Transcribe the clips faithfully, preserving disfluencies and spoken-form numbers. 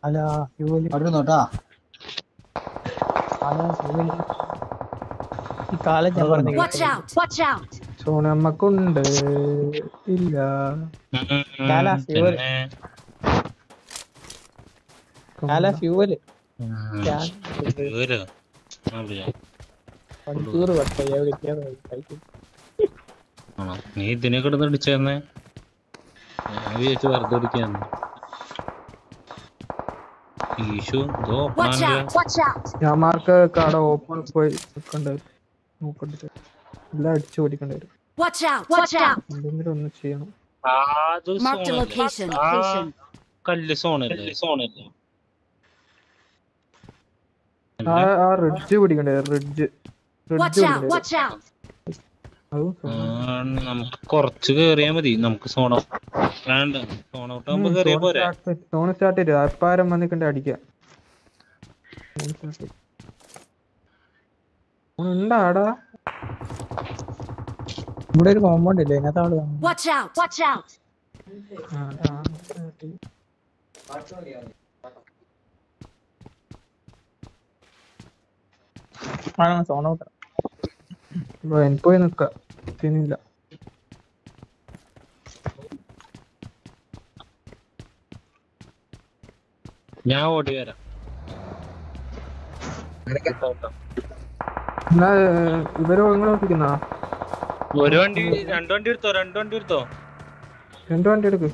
അല്ല ഫ്യൂവൽ അടുന്നോട്ടാ അല്ല ഫ്യൂവൽ ഈ കാലം ഞാൻ പറഞ്ഞു സോണ നമ്മക്കുണ്ട് ഇല്ല കാല ഫ്യൂവൽ കാല ഫ്യൂവൽ മണിക്കൂർ പത്തയ്യ വിളിക്കാതെ നീ ഇതിനെ കിടന്ന് അടിച്ചേന്നേ ഞാൻ വിചാരിച്ചു വെറുതെ അടിക്കാന്ന് ഈശോ ഞാൻ മാർക്ക് കട ഓപ്പൺ പോയി നിൽക്കണ്ട നോക്കണ്ട എല്ലാം അടിച്ചു ഓടിക്കേണ്ടി വരും എന്തെങ്കിലും ഒന്ന് ചെയ്യണം കല്ല് സോണല്ലേ സോണല്ലേ ആ റിഡ്ജ് പിടിക്കണ്ടേ റിഡ്ജ് റിഡ്ജ് നമുക്ക് കൊറച്ച് കേറിയാ മതി നമുക്ക് സോണ വേണ്ട സോണ ഔട്ട് ആകുമ്പോ കേറിയാ പോരെ സോണ സ്റ്റാർട്ട് ചെയ്തു അപ്പാരം വന്നിക്കണ്ടേ അടിക്കാം ഉണ്ടാടാ ഇവിടെ ഒരു കോമ്പൗണ്ട് ഇല്ലേ ഇതിനകത്ത് ആള് കാണും സോൺ ഔട്ട് പോയി നിക്ക തിന്നില്ല ഞാൻ ഓടി വരാം എന്നാ ഇവര് ഇങ്ങനെ ഓടിക്കുന്ന ഒരു വണ്ടി രണ്ട് വണ്ടി എടുത്തോ രണ്ട് വണ്ടി എടുത്തോ രണ്ട് വണ്ടി എടുക്ക്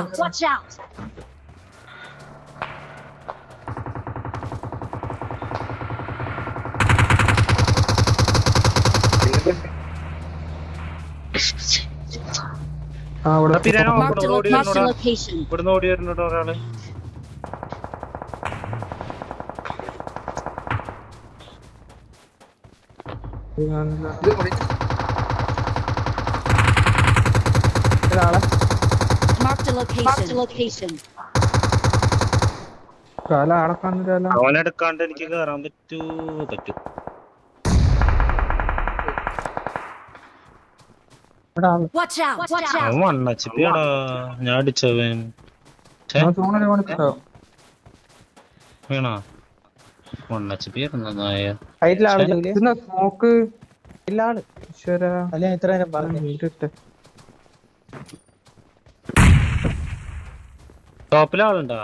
ഇവിടുന്ന് ഓടി വരുന്നുണ്ടോ ഒരാള് അവനെടുക്കാണ്ട് എനിക്ക് കേറാൻ പറ്റൂ പറ്റൂ അവൻ വണ്ണച്ചിപ്പിയാടാ ഞാൻ അടിച്ചവൻ വീണോ വണ്ണച്ചിപ്പിയായിരുന്നു നായ സ്മോക്ക് ഇല്ലാണ് അല്ല ഇത്ര നേരം പറഞ്ഞു ടോപ്പിലാളുണ്ടോ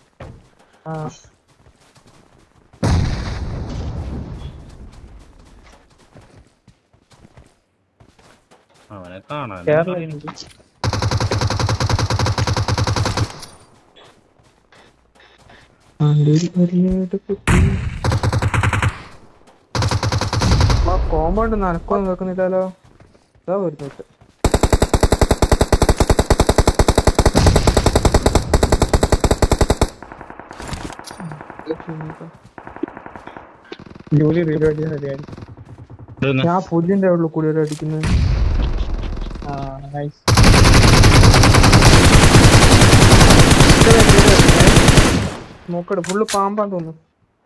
അവനെ കാണാൻ കോമ്പൗണ്ട് നനക്കൊന്നും വെക്കുന്നില്ലല്ലോ ഇതാ ഒരു തൊട്ട് ജോലി റീലോഡ് റെഡിയായി ഞാൻ പുല്ലിന്റെ ഉള്ളിൽ കൂടി അടിക്കുന്നത് നോക്കട്ടെ ഫുള്ള് പാമ്പാന്ന് തോന്നുന്നു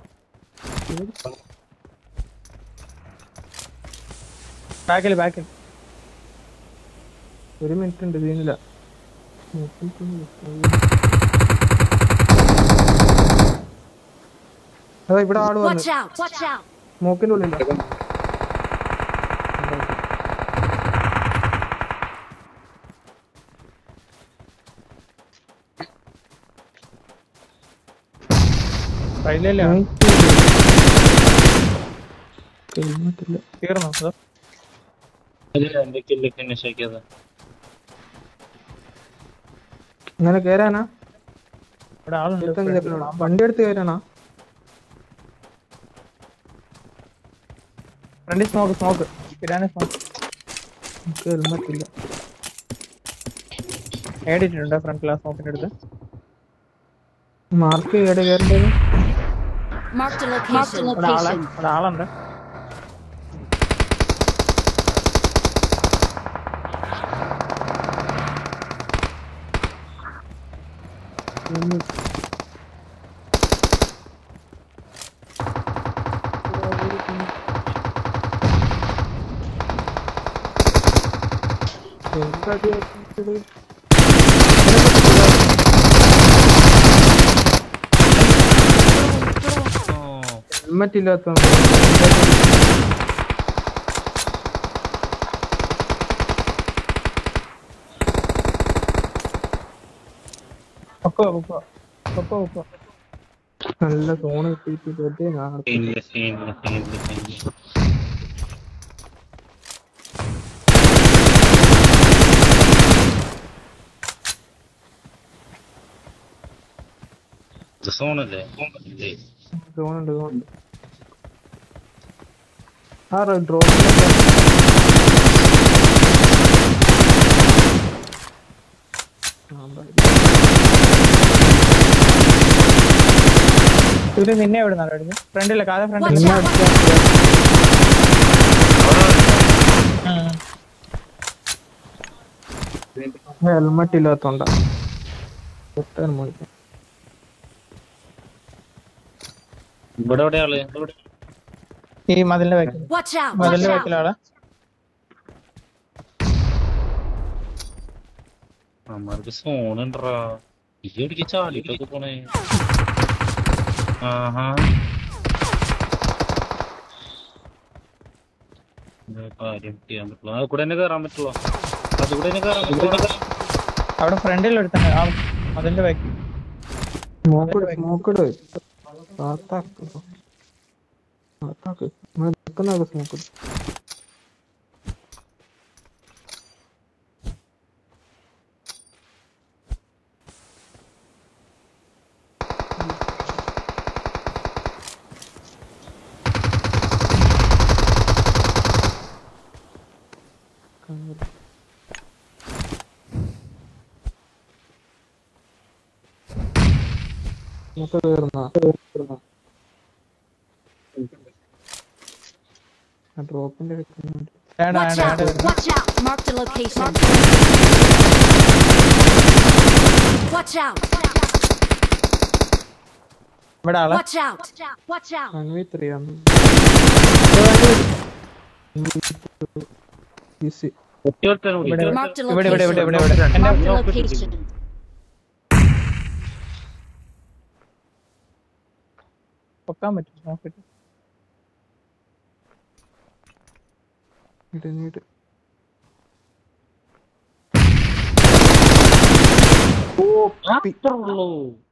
ബാക്കിൽ ബാക്കിൽ ഒരു മിനിറ്റ് ഉണ്ട് തീനില്ല അതാ ഇവിടെ ആള് വന്നു സ്മോക്കിന്റെ ഉള്ളില്ല തീർന്നോ ഇങ്ങനെ കേറാനാ ഇവിടെ ആളുണ്ട് വണ്ടി എടുത്ത് കേറാനാ ഫ്രണ്ടിൽ സ്മോക്ക് സ്മോക്ക് ഇടാനും സ്മോക്ക് ഹെൽമെറ്റ് ഇല്ല ഏടിട്ടുണ്ടോ ഫ്രണ്ടിൽ ആ സ്മോക്കിന്റെ അടുത്ത് മാർക്ക് എവിടെ കയറേണ്ടത് അവിടെ ആളുണ്ട് ഹെൽമെറ്റ് ഇല്ലാത്ത പൊക്കോ പൊക്കോ പൊക്കോ പൊക്കോ. നല്ല സോണ് കിട്ടിയിട്ട് വെറുതെ ഞാൻ സീനില്ല സീനില്ല സീനില്ല സീനില്ല. ഇത് സോണല്ലേ? ഇല്ലേ? സോണുണ്ട് സോണുണ്ട്. ആ ഡ്രോപ്പ് ഇത് നിന്നെ എവിടെ നിന്നാണ് അടിച്ചത്? ഫ്രണ്ടില്ല കാല ഫ്രണ്ടിൽ. ഹെൽമെറ്റ് ഇല്ലാത്തോണ്ടാ. ഇവിടെ എവിടെ ആള്? ഈ മതിലിന്റെ ബാക്കിൽ. മതിലിന്റെ ബാക്കിലാളാ. നമ്മൾക്ക് സോണുണ്ടാ ഈ എവിടേക്ക് ചാടിട്ടൊക്കെ പോണേ? ആഹാ കാര്യം ചെയ്യാൻ പറ്റുള്ളൂ. അത് കൂടെ തന്നെ കേറാൻ പറ്റുള്ളൂ. അത് കൂടെ തന്നെ കേറാൻ പറ്റുള്ളൂ. അവിടെ ഫ്രണ്ടിൽ എടുത്തന്നെ ആ മതിലിന്റെ ബാക്കിൽ. സ്മോക്ക് സ്മോക്ക് ആത്താക്ക് ആത്താക്ക് നിൽക്കുന്ന സ്മോക്ക്. ഡ്രോപ്പിന്റെ ഇവിടെ ആളാ. ഇവിടെ ഇവിടെ ഇവിടെ ഇവിടെ ഇവിടെ എന്റെ പൊക്കാൻ പറ്റും നോക്കിട്ട്. നീട്ട് നീട്ട് ഓ അത്രേ ഉള്ളൂ.